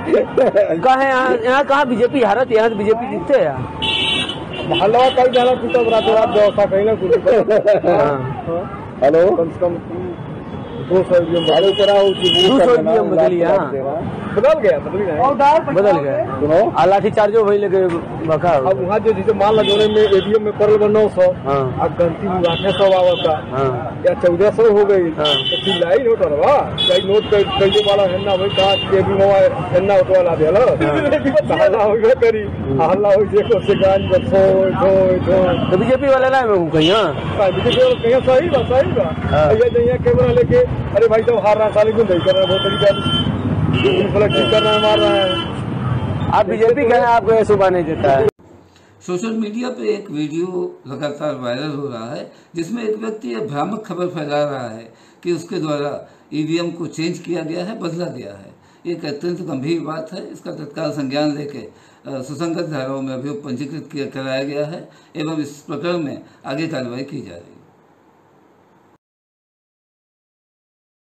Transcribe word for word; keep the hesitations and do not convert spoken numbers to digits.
कहा यहाँ यहाँ कहाँ बीजेपी हारत, यहाँ तो बीजेपी जीतते है। हलवा कई जाना टूटा रातों रात व्यवस्था कहीं ना कुछ। हेलो कम से कम दो सौ भाड़े करा दो सौ बदली बदल गया बदल गया बदल गया सुनो लाठी चार्जो वही लगे बका। अब वहाँ जो जैसे मान जोड़े में एडीएम में पड़ल नौ सौ अब गंती में आठे सौ आवता या चौदह सौ हो गई तो चिल्लाई नोट रहा कई नोट कई वाला हेन्ना भाई कहा हेन्ना ऑटो वाला दिया हल्ला हो गया करी हल्ला हो गया से गान बसो तो बीजेपी वाले ना मैं कहीं बीजेपी वाले कहीं सही बा सही बा ये जहिया कैमरा लेके अरे भाई तो हार रहा साली को नहीं कर रहा बहुत तरीका ठीक करना मार रहा है। आप बीजेपी कहें आपको ये सुबह नहीं देता है। सोशल मीडिया पे एक वीडियो लगातार वायरल हो रहा है जिसमें एक व्यक्ति ये भ्रामक खबर फैला रहा है कि उसके द्वारा ईवीएम को चेंज किया गया है, बदला गया है। एक अत्यंत गंभीर बात है। इसका तत्काल संज्ञान लेके सुसंगत धाराओं में अभियोग पंजीकृत कराया गया है एवं इस प्रकरण में आगे कार्रवाई की जा रही है।